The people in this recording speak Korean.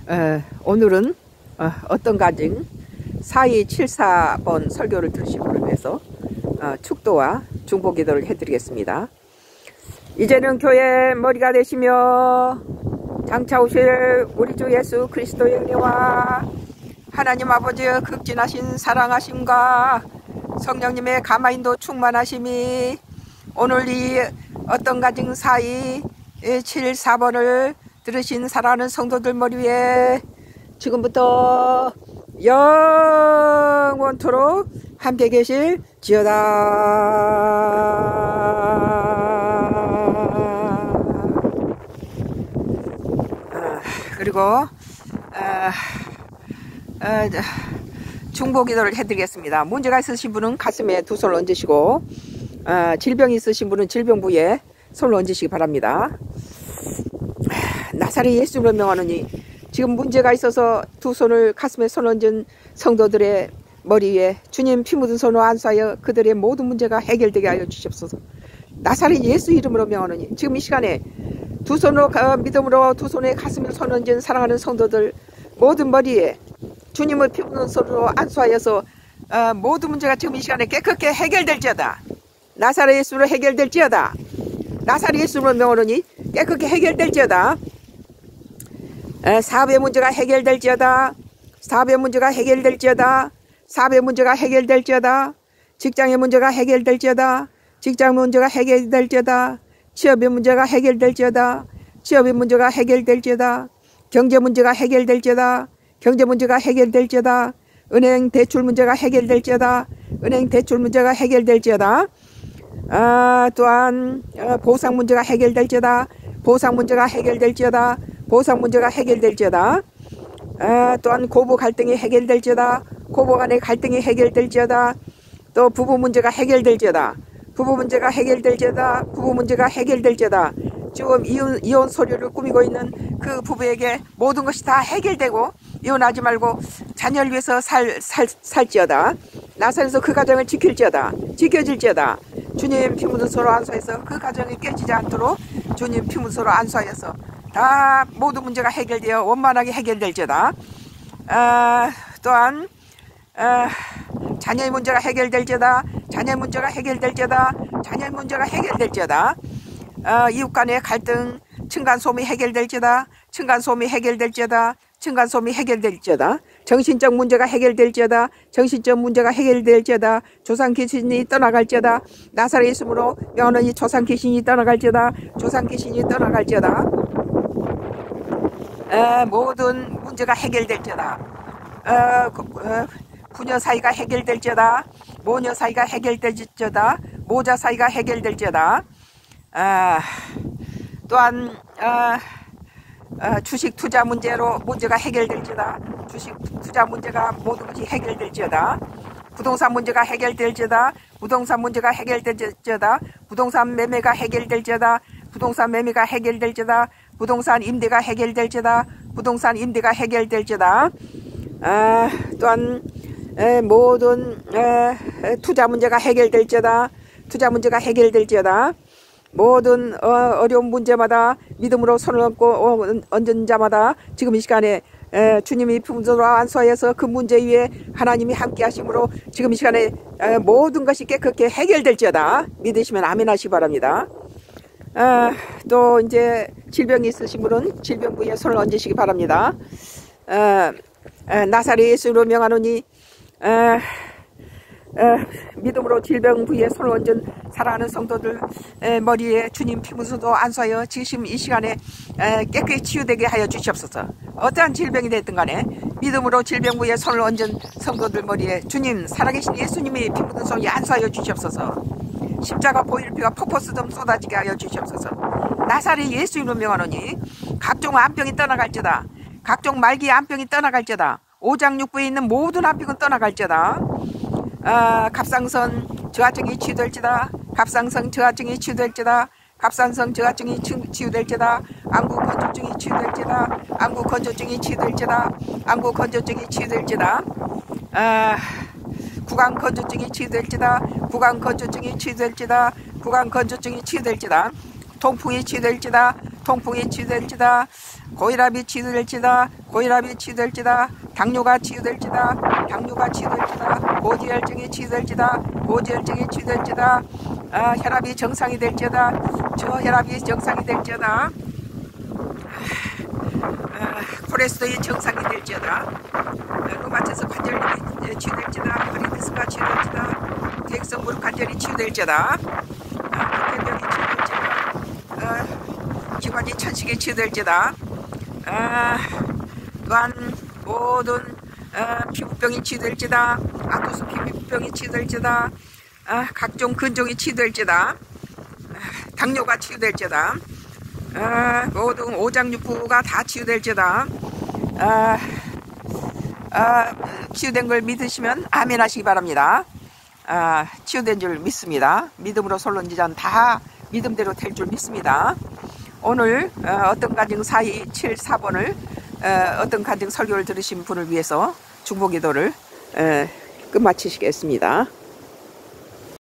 오늘은 어떤 가정 4274번 설교를 들으신 분을 위해서 축도와 중보기도를 해드리겠습니다. 이제는 교회 머리가 되시며 장차 오실 우리 주 예수 그리스도의 은혜와 하나님 아버지의 극진하신 사랑하심과 성령님의 감화인도 충만하심이 오늘 이 어떤 가정 4274번을 들으신 사랑하는 성도들 머리 위에 지금부터 영원토록 함께 계실지어다. 그리고 중보기도를 해드리겠습니다. 문제가 있으신 분은 가슴에 두 손을 얹으시고 질병이 있으신 분은 질병 부위에 손을 얹으시기 바랍니다. 나사렛 예수님으로 명하노니 지금 문제가 있어서 두 손을 가슴에 손 얹은 성도들의 머리 위에 주님 피 묻은 손으로 안수하여 그들의 모든 문제가 해결되게 하여 주시옵소서. 나사렛 예수 이름으로 명하노니 지금 이 시간에 두 손으로 믿음으로 두 손에 가슴에 손 얹은 사랑하는 성도들 모든 머리에 주님의 피 묻은 손으로 안수하여서 모든 문제가 지금 이 시간에 깨끗게 해결될지어다. 나사렛 예수로 해결될지어다. 나사렛 예수로 명하노니 깨끗게 해결될지어다. 사업의 문제가 해결될지어다. 사업의 문제가 해결될지어다. 사업의 문제가 해결될지어다. 직장의 문제가 해결될지어다. 직장 문제가 해결될지어다. 취업의 문제가 해결될지어다. 취업의 문제가 해결될지어다. 경제 문제가 해결될지어다. 경제 문제가 해결될지어다. 은행 대출 문제가 해결될지어다. 은행 대출 문제가 해결될지어다. 또한 보상 문제가 해결될지어다. 보상 문제가 해결될지어다. 보상 문제가 해결될지어다. 또한 고부 갈등이 해결될지어다. 고부 간의 갈등이 해결될지어다. 또 부부 문제가 해결될지어다. 부부 문제가 해결될지어다. 부부 문제가 해결될지어다. 지금 이혼 소리를 꾸미고 있는 그 부부에게 모든 것이 다 해결되고 이혼하지 말고 자녀를 위해서 살지어다. 나사렛에서 그 가정을 지킬지어다. 지켜질지어다. 주님 피 묻은 손으로 안수해서 그 가정이 깨지지 않도록 주님 피 묻은 손으로 안수하여서 다 모든 문제가 해결되어 원만하게 해결될지어다. 또한 자녀의 문제가 해결될지어다. 자녀의 문제가 해결될지어다. 자녀의 문제가 해결될지어다. 이웃 간의 갈등 층간소음이 해결될지어다. 층간소음이 해결될지어다. 층간소음이 해결될지어다. 정신적 문제가 해결될지어다. 정신적 문제가 해결될지어다. 조상 귀신이 떠나갈지어다. 나사렛 예수로 명하노니 조상 귀신이 떠나갈지어다. 조상 귀신이 떠나갈지어다. 모든 문제가 해결될지어다. 부녀 사이가 해결될지어다. 모녀 사이가 해결될지어다. 모자 사이가 해결될지어다. 또한 주식 투자 문제로 문제가 해결될지어다. 주식 투자 문제가 모든 것이 해결될지어다. 부동산 문제가 해결될지어다. 부동산 문제가 해결될지어다. 부동산 매매가 해결될지어다. 부동산 매매가 해결될지어다. 부동산 임대가 해결될지어다. 부동산 임대가 해결될지어다. 또한 모든 투자 문제가 해결될지어다. 투자 문제가 해결될지어다. 모든 어려운 문제마다 믿음으로 손을 얹은 자마다 지금 이 시간에 주님이 품으로 안수하여서 그 문제 위에 하나님이 함께 하심으로 지금 이 시간에 모든 것이 깨끗게 해결될지어다. 믿으시면 아멘 하시기 바랍니다. 또 이제 질병이 있으신 분은 질병 부위에 손을 얹으시기 바랍니다. 나사렛 예수로 명하노니 믿음으로 질병 부위에 손을 얹은 사랑하는 성도들 머리에 주님 피 묻어도 안수하여 지금 이 시간에 깨끗이 치유되게 하여 주시옵소서. 어떠한 질병이 됐든 간에 믿음으로 질병 부위에 손을 얹은 성도들 머리에 주님 살아계신 예수님이 피 묻은 손이 안수하여 주시옵소서. 십자가 보혈 피가 폭포수듬 쏟아지게 하여 주시옵소서. 나사렛 예수 이름으로 명하노니 각종 암병이 떠나갈지어다. 각종 말기의 암병이 떠나갈지어다. 오장육부에 있는 모든 암병은 떠나갈지어다. 갑상선 저하증이 치유될지다. 갑상선 저하증이 치유될지다. 갑상선 저하증이 치유될지다. 안구 건조증이 치유될지다. 안구 건조증이 치유될지다. 안구 건조증이 치유될지다. 구강 건조증이 치유될지다. 구강 건조증이 치유될지다. 구강 건조증이 치유될지다. 통풍이 치유될지다. 통풍이 치유될지다. 고혈압이 치유될지다. 고혈압이 치유될지다. 당뇨가 치유될지다. 당뇨가 치유될지다. 고지혈증이 치유될지다. 고지혈증이 치유될지다. 혈압이 정상이 될지다. 저혈압이 정상이 될지다. 콜레스테롤이 정상이 될지어다. 루마티스 관절염이 치유될지다. 허리디스크가 치유될지다. 퇴행성 무릎 관절이 치유될지어다. 폐병이 치유될지어다. 기관지 천식이 치유될지어다. 또한 모든 피부병이 치유될지다. 아토스 피부병이 치유될지다. 각종 근종이 치유될지다. 당뇨가 치유될지다. 모든 오장육부가 다 치유될지다. 치유된 걸 믿으시면 아멘 하시기 바랍니다. 치유된 줄 믿습니다. 믿음으로 솔론지전 다 믿음대로 될 줄 믿습니다. 오늘 어떤 가정 4274번을 어떤 가정 설교를 들으신 분을 위해서 중보기도를 끝마치시겠습니다.